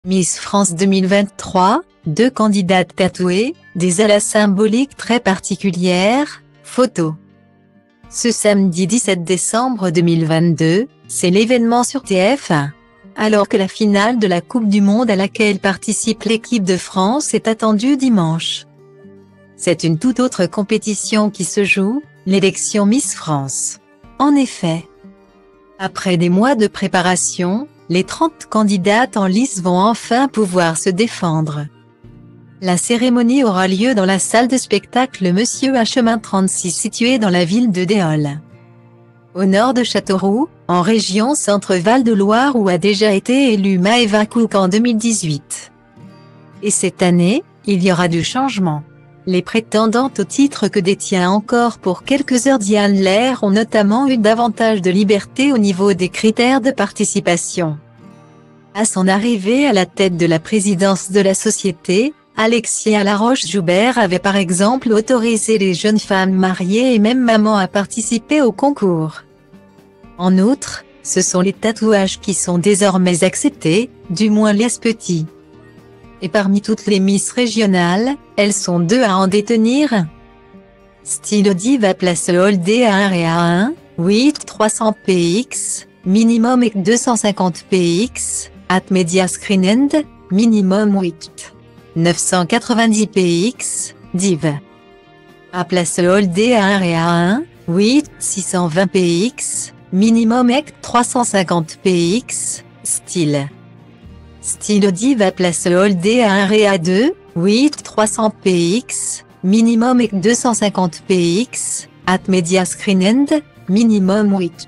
Miss France 2023, 2 candidates tatouées, des alas symboliques très particulières, photo. Ce samedi 17 décembre 2022, c'est l'événement sur TF1. Alors que la finale de la Coupe du Monde à laquelle participe l'équipe de France est attendue dimanche. C'est une toute autre compétition qui se joue, l'élection Miss France. En effet, après des mois de préparation, les 30 candidates en lice vont enfin pouvoir se défendre. La cérémonie aura lieu dans la salle de spectacle Monsieur à chemin 36 située dans la ville de Déol, au nord de Châteauroux, en région Centre-Val de Loire où a déjà été élue Maëva Cook en 2018. Et cette année, il y aura du changement. Les prétendantes au titre que détient encore pour quelques heures Diane Lair ont notamment eu davantage de liberté au niveau des critères de participation. À son arrivée à la tête de la présidence de la société, Alexia Laroche-Joubert avait par exemple autorisé les jeunes femmes mariées et même mamans à participer au concours. En outre, ce sont les tatouages qui sont désormais acceptés, du moins les petits. Et parmi toutes les Miss régionales, elles sont 2 à en détenir. Style Diva place Holdé à 1 et à 1, 8 300 px, minimum et 250 px, at Media Screen End, minimum 8 990 px, Div. À place Holdé à 1 et à 1, 8 620 px, minimum et 350 px, style. Style Diva place Holdé à 1 et à 2, 8 300 px, minimum et 250 px, at Media Screen End, minimum 8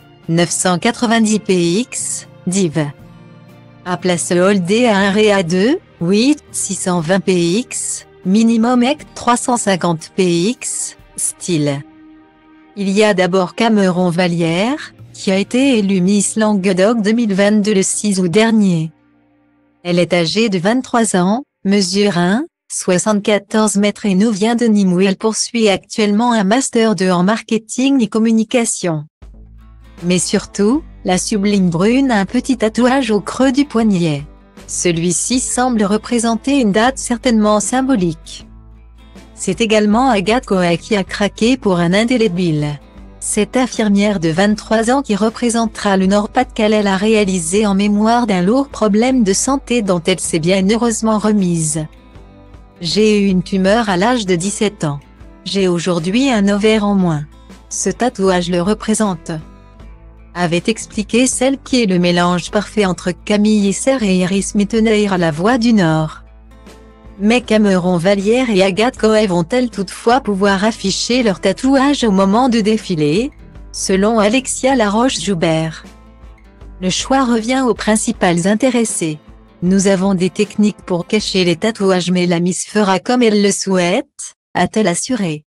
990 px, Div. À place Holdé à 1 et à 2, 8 620 px, minimum et 350 px, style. Il y a d'abord Cameron Vallière, qui a été élue Miss Languedoc 2022 le 6 août dernier. Elle est âgée de 23 ans, mesure 1,74 m et nous vient de Nîmes où elle poursuit actuellement un Master 2 en marketing et communication. Mais surtout, la sublime brune a un petit tatouage au creux du poignet. Celui-ci semble représenter une date certainement symbolique. C'est également Agathe Coët qui a craqué pour un indélébile. Cette infirmière de 23 ans qui représentera le Nord-Pas-de-Calais l'a réalisé en mémoire d'un lourd problème de santé dont elle s'est bien heureusement remise. J'ai eu une tumeur à l'âge de 17 ans. J'ai aujourd'hui un ovaire en moins. Ce tatouage le représente, avait expliqué celle qui est le mélange parfait entre Camille Esser et Iris Mittenaere à La Voix du Nord. Mais Cameron Vallière et Agathe Coët vont-elles toutefois pouvoir afficher leur tatouage au moment de défiler? Selon Alexia Laroche-Joubert, le choix revient aux principales intéressées. Nous avons des techniques pour cacher les tatouages mais la Miss fera comme elle le souhaite, a-t-elle assuré.